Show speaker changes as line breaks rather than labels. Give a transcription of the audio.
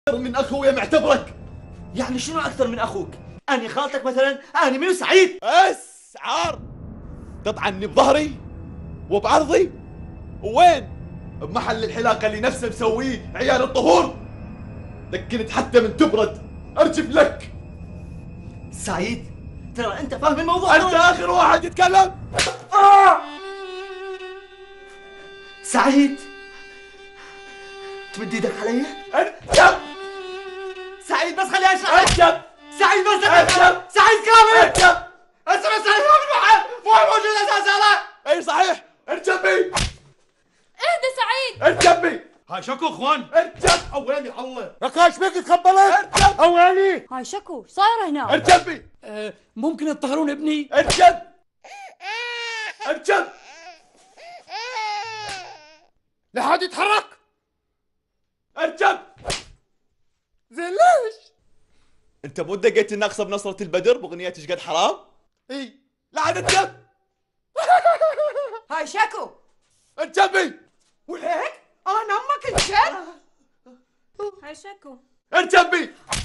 من اخويا معتبرك.
يعني شنو اكثر من اخوك؟ اني خالتك مثلا؟ اني منو سعيد؟
بس عار تطعني بظهري وبعرضي. وين بمحل الحلاقه اللي نفسه مسويه عيال الطهور؟ لكنت حتى من تبرد ارجف لك.
سعيد ترى انت فاهم الموضوع.
انت اخر واحد يتكلم.
سعيد تمد ايدك علي؟
ارجف.
سعيد بس خليني اشرح لك.
ارجف.
سعيد بس
ارجف.
سعيد كامل.
ارجف.
اسمع سعيد مو موجود اساسا. لا
اي صحيح. ارجفي.
اهدى سعيد.
ارجفي.
هاي شكو اخوان.
ارجف. اويني الله.
ركاش بيك تقبلت.
ارجف.
اواني.
هاي شكو صاير هنا.
ارجفي.
ممكن تطهرون ابني؟
ارجف. ارجف.
لا حد يتحرك.
ارجف.
زين ليش؟
انت مو دقيت الناقصه بنصرة البدر باغنية ايش قد حرام؟
اي
لا عاد ارجف.
هاي شكو.
ارجفي.
وليك؟ انا امك انشل.
هاي شكو.
ارجفي.